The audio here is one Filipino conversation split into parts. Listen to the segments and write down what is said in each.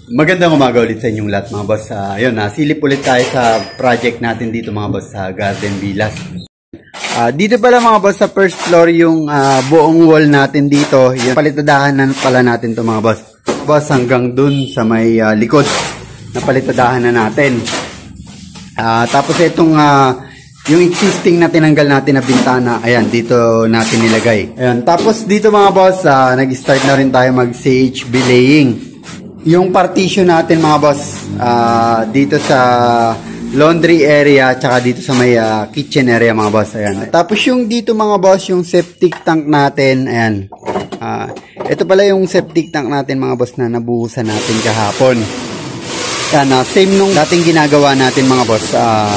Magandang umaga ulit sa inyong lahat mga boss. Ayun, silip ulit tayo sa project natin dito mga boss sa Garden Villas. Dito pala mga boss sa first floor yung buong wall natin dito. Yung palitadahan na pala natin to mga boss. Boss hanggang dun sa may likod na palitadahan na natin. Tapos itong yung existing na tinanggal natin na bintana, ayan, dito natin nilagay. Ayan, tapos dito mga boss, nag-start na rin tayo mag-CHB laying. Yung partition natin mga boss, dito sa laundry area, tsaka dito sa may kitchen area mga boss, ayan. Tapos yung dito mga boss, yung septic tank natin, ayan. Ito pala yung septic tank natin mga boss na nabuhusan natin kahapon. Yan, same nung dating ginagawa natin mga boss.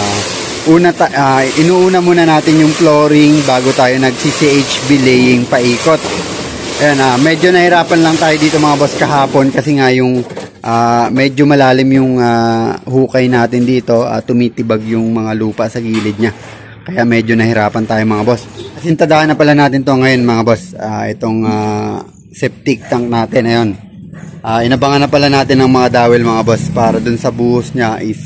Inuuna muna natin yung flooring bago tayo nag-CHB laying paikot. Ayan, medyo nahirapan lang tayo dito mga boss kahapon kasi nga yung medyo malalim yung hukay natin dito, tumitibag yung mga lupa sa gilid niya. Kaya medyo nahirapan tayo mga boss. Asintadahan na pala natin to ngayon mga boss, itong septic tank natin. Ayun, inabangan na pala natin ng mga dowel mga boss para dun sa buhos niya is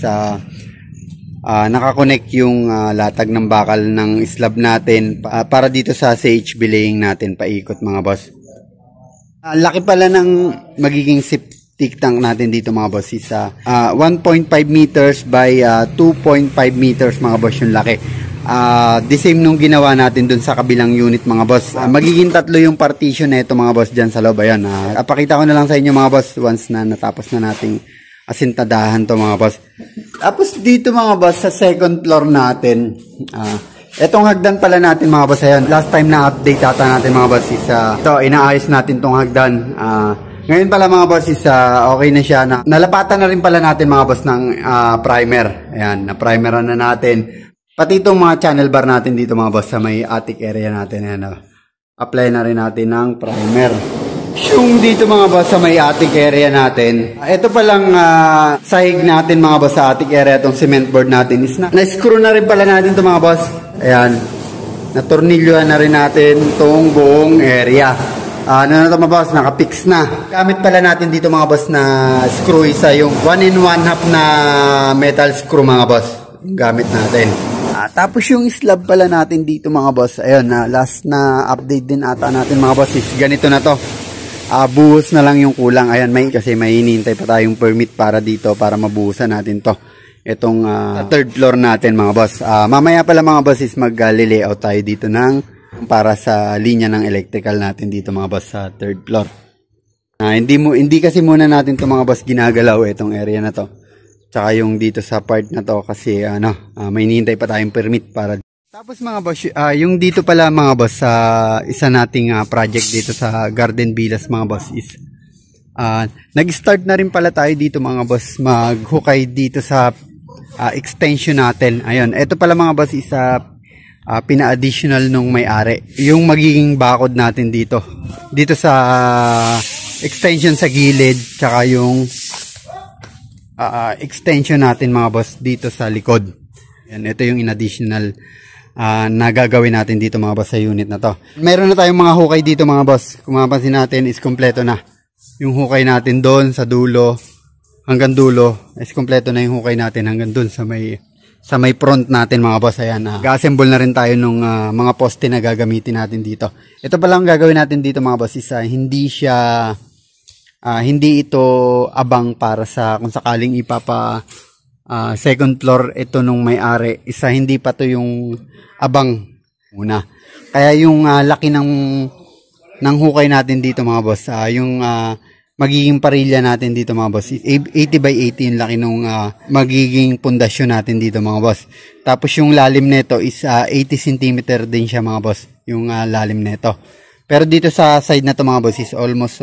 nakakonect yung latag ng bakal ng slab natin para dito sa CHB laying natin paikot mga boss. Laki pala ng magiging septic tank natin dito mga boss is 1.5 meters by 2.5 meters mga boss yung laki. The same nung ginawa natin dun sa kabilang unit mga boss. Magiging tatlo yung partition na ito mga boss dyan sa loob. Ayan, apakita ko na lang sa inyo mga boss once na natapos na nating asintadahan to mga boss. Tapos dito mga boss sa second floor natin, etong hagdan pala natin mga boss. Ayan, last time na update ata natin mga boss is ito, inaayos natin tong hagdan. Ngayon pala mga boss is okay na siya, na nalapatan na rin pala natin mga boss ng primer. Ayan, na primeran na natin pati itong mga channel bar natin dito mga boss sa may attic area natin. Ayan, apply na rin natin ng primer. Yung dito mga boss sa may attic area natin, ito palang sahig natin mga boss sa attic area, itong cement board natin is na-screw na rin pala natin ito mga boss. Ayan, natornilyohan na rin natin itong buong area. Ano na ito mga boss, nakapix na. Gamit pala natin dito mga boss na screw isa, yung 1-in-1/2 na metal screw mga boss, gamit natin. Tapos yung slab pala natin dito mga boss, ayun, last na update din ata natin mga boss is ganito na to. Buhos na lang yung kulang. Ayan, kasi may hinihintay pa tayong permit para dito para mabuhusan natin to. Itong third floor natin mga boss. Mamaya pala mga boss is mag-layout tayo dito para sa linya ng electrical natin dito mga boss sa third floor. Hindi kasi muna natin to mga boss ginagalaw itong area na to. Tsaka yung dito sa part na to kasi may hinihintay pa tayong permit para. Tapos mga boss, yung dito pala mga boss sa isa nating project dito sa Garden Villas mga boss is nag-start na rin pala tayo dito mga boss maghukay dito sa extension natin. Ayun, ito pala mga boss is pina-additional nung may-ari. Yung magiging bakod natin dito sa extension sa gilid, tsaka yung extension natin mga boss dito sa likod. Yan, ito yung in-additional na gagawin natin dito mga boss sa unit na to. Meron na tayong mga hukay dito mga boss. Kung mapapansin natin is kompleto na. Yung hukay natin doon sa dulo hanggang dulo is kompleto na yung hukay natin hanggang doon sa may front natin mga boss. Ayan, ga-assemble na rin tayo nung mga poste na gagamitin natin dito. Ito pa lang gagawin natin dito mga boss is hindi ito abang para sa kung sakaling second floor ito nung may-ari, hindi pa to yung abang muna. Kaya yung laki ng hukay natin dito mga boss, yung magiging parilya natin dito mga boss, 80 by 80 yung laki nung magiging pundasyon natin dito mga boss. Tapos yung lalim nito is 80 cm din siya mga boss, yung lalim nito. Pero dito sa side na to mga boss is almost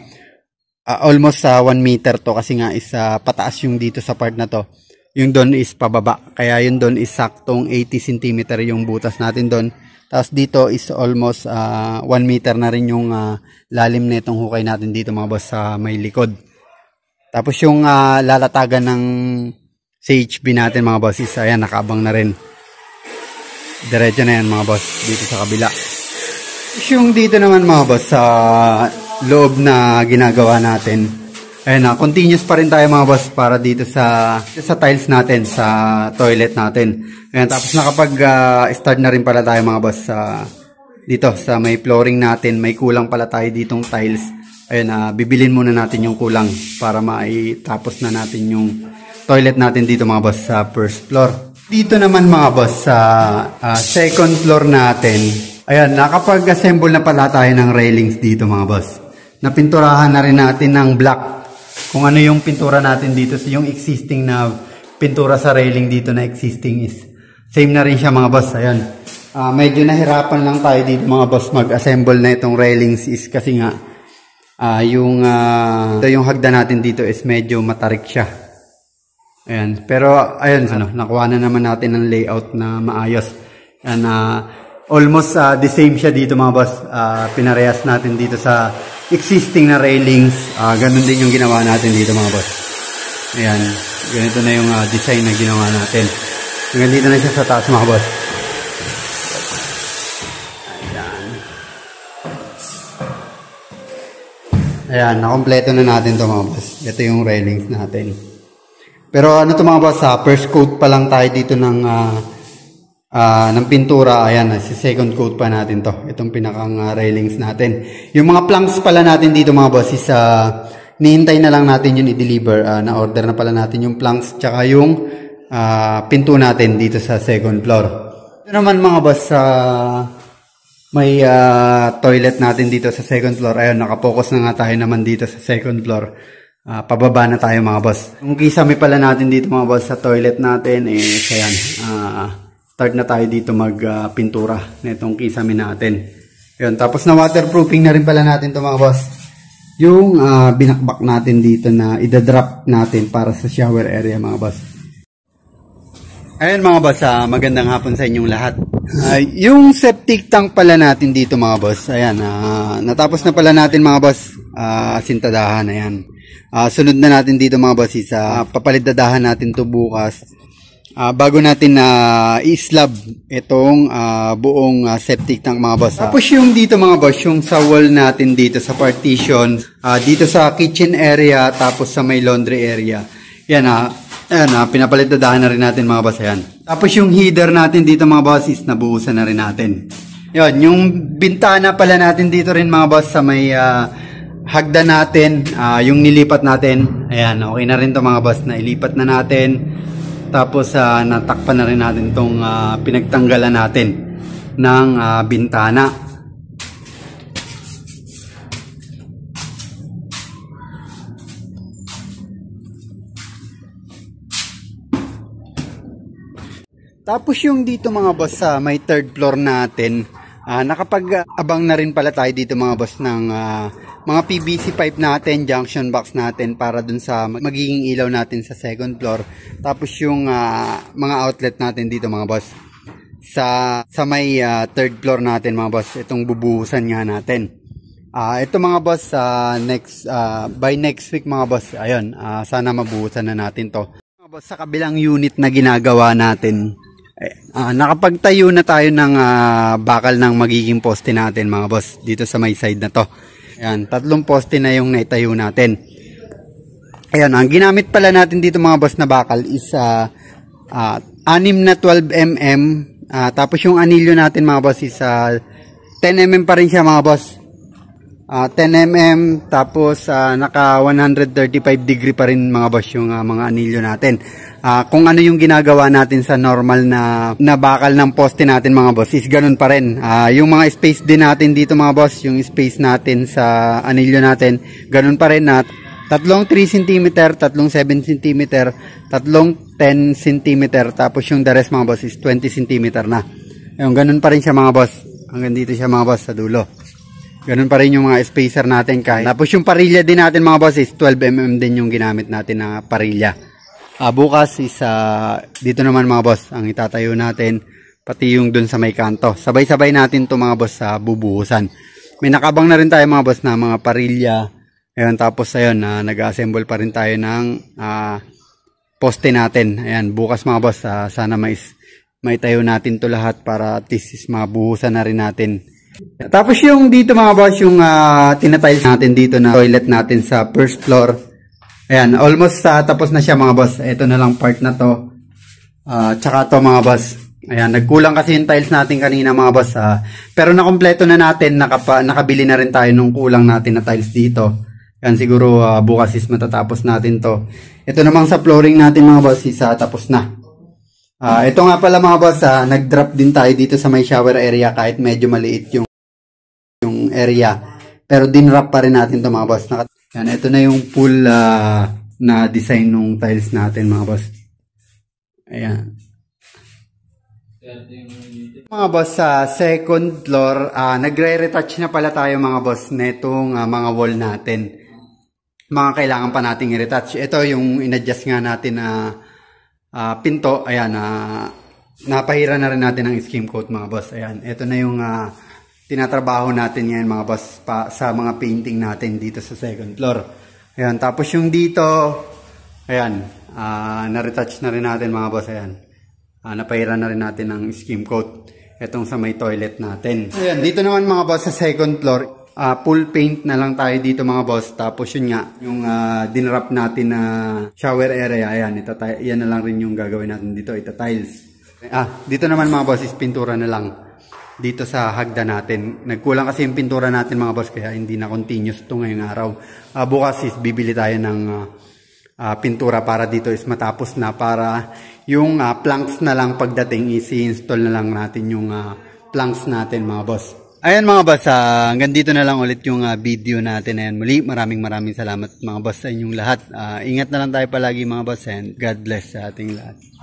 1 meter to kasi nga is pataas yung dito sa part na to. Yung doon is pababa. Kaya yung doon is saktong 80 cm yung butas natin doon. Tapos dito is almost 1 meter na rin yung lalim na itong hukay natin dito mga boss sa may likod. Tapos yung lalatagan ng CHB natin mga boss is ayan, nakaabang na rin. Diretso na yan mga boss dito sa kabila. Yung dito naman mga boss sa loob na ginagawa natin, Ayun na, continuous pa rin tayo mga boss para dito sa tiles natin, sa toilet natin. Ayun, tapos nakapag-start na rin pala tayo mga boss sa dito sa may flooring natin. May kulang pala tayo ditong tiles. Ayun, bibilin muna natin yung kulang para maitapos na natin yung toilet natin dito mga boss sa first floor. Dito naman mga boss sa second floor natin. Ayun, nakapag-assemble na pala tayo ng railings dito mga boss. Napinturahan na rin natin ng black. Kung ano yung pintura natin dito, yung existing na pintura sa railing dito na existing is same na rin siya mga boss. Ayun. Medyo nahirapan lang tayo dito mga boss mag-assemble na itong railings is kasi nga yung hagdan natin dito is medyo matarik siya. Ayan. Pero ayun, nakuha na naman natin ng layout na maayos. Ayan, almost the same siya dito mga boss. Pinarehas natin dito sa existing na railings. Ganun din yung ginawa natin dito mga boss. Ayan. Ganito na yung design na ginawa natin. Hanggang dito na siya sa taas mga boss. Ayan, nakompleto na natin to mga boss. Ito yung railings natin. Pero ano to mga boss, first coat pa lang tayo dito ng pintura. Ayan, si second coat pa natin to. Itong pinakang railings natin. Yung mga planks pala natin dito mga boss is nihintay na lang natin yun i-deliver. Na-order na pala natin yung planks tsaka yung pinto natin dito sa second floor. Ito naman mga boss, may toilet natin dito sa second floor. Ayun, nakapokus na nga tayo naman dito sa second floor. Pababa na tayo mga boss. Yung kisame pala natin dito mga boss sa toilet natin ayan, start na tayo dito magpintura na itong kisame natin. Ayun, tapos na waterproofing na rin pala natin to mga boss. Yung binakbak natin dito na idadrop natin para sa shower area mga boss. Ayun mga boss, magandang hapon sa inyong lahat. Yung septic tank pala natin dito mga boss, ayan, natapos na pala natin mga boss, asintadahan, ayan. Sunod na natin dito mga boss is papalidadahan natin to bukas bago natin i-slab itong buong septic tank mga boss. Tapos yung dito mga boss, yung sa wall natin dito sa partition, dito sa kitchen area, tapos sa may laundry area, yan pinapalidadahan na rin natin mga boss. Ayan. Tapos yung header natin dito mga boss is nabuhusan na rin natin. Yun, yung bintana pala natin dito rin mga boss sa may hagdan natin, yung nilipat natin. Ayan, okay na rin to mga boss na ilipat na natin. Tapos natakpan na rin natin tong pinagtanggalan natin ng bintana. Tapos yung dito mga boss sa may third floor natin, nakapag-abang na rin pala tayo dito mga boss ng mga PVC pipe natin, junction box natin para dun sa magiging ilaw natin sa second floor. Tapos yung mga outlet natin dito mga boss sa may third floor natin mga boss, itong bubuhusan nga natin. Ito mga boss, by next week mga boss, ayun, sana mabuhusan na natin to. Mga boss, sa kabilang unit na ginagawa natin, nakapagtayo na tayo ng bakal ng magiging poste natin mga boss dito sa may side na to. Ayan, 3 poste na yung naitayo natin. Ayan, ang ginamit pala natin dito mga boss na bakal is 6 na 12 mm. Tapos yung anilyo natin mga boss is 10 mm pa rin siya mga boss. 10 mm, tapos naka 135 degree pa rin mga boss yung mga anilyo natin. Kung ano yung ginagawa natin sa normal na bakal ng poste natin mga boss is ganun pa rin. Yung mga space din natin dito mga boss, yung space natin sa anilyo natin, ganun pa rin na tatlong 3 cm, tatlong 7 cm, tatlong 10 cm, tapos yung the rest mga boss is 20 cm na. Yung ganun pa rin siya mga boss. Hanggang dito siya mga boss sa dulo. Ganun pa rin yung mga spacer natin kahit. Tapos yung parilya din natin mga boss is 12 mm din yung ginamit natin na parilya. Bukas is dito naman mga boss ang itatayo natin, pati yung dun sa may kanto. Sabay-sabay natin to mga boss sa bubuhusan. May nakabang na rin tayo mga boss na mga parilya. Ayun, tapos ayun, nag-assemble pa rin tayo ng poste natin. Ayan, bukas mga boss, sana maitayo natin to lahat para at least mabuhusan na rin natin. Tapos yung dito mga boss, yung tinatiles natin dito na toilet natin sa first floor. Ayan, almost tapos na siya mga boss. Ito na lang part na to. Tsaka to mga boss. Ayan, nagkulang kasi yung tiles natin kanina mga boss. Pero nakompleto na natin, nakabili na rin tayo nung kulang natin na tiles dito. Yan siguro bukas is matatapos natin to. Ito namang sa flooring natin mga boss is tapos na. Ito nga pala mga boss, nag-drop din tayo dito sa may shower area kahit medyo maliit yung area. Pero dinrap pa rin natin to mga boss. Yan, ito na yung full na design ng tiles natin mga boss. Ayan. Mga boss, sa second floor, nagre-retouch na pala tayo mga boss netong mga wall natin. Mga kailangan pa nating i-retouch. Ito yung in-adjust nga natin na pinto. Ayan, napahira na rin natin ang skim coat mga boss. Ayan, ito na yung tinatrabaho natin ngayon mga boss sa mga painting natin dito sa second floor. Ayan, tapos yung dito, ayan, na-retouch na rin natin mga boss. Ayan, napahira na rin natin ang skim coat. Itong sa may toilet natin. Ayan, dito naman mga boss sa second floor, full paint na lang tayo dito mga boss. Tapos yun nga, yung dinrap natin na shower area, ayan, yan na lang rin yung gagawin natin dito, tiles. Dito naman mga boss is pintura na lang dito sa hagda natin. Nagkulang kasi yung pintura natin mga boss, kaya hindi na continuous ito ngayong araw. Bukas is bibili tayo ng pintura para dito is matapos na, para yung planks na lang pagdating isi-install na lang natin yung planks natin mga boss. Ayan mga boss, hanggang dito na lang ulit yung video natin. Ayan, muli maraming salamat mga boss sa inyong lahat. Ingat na lang tayo palagi mga boss, and God bless sa ating lahat.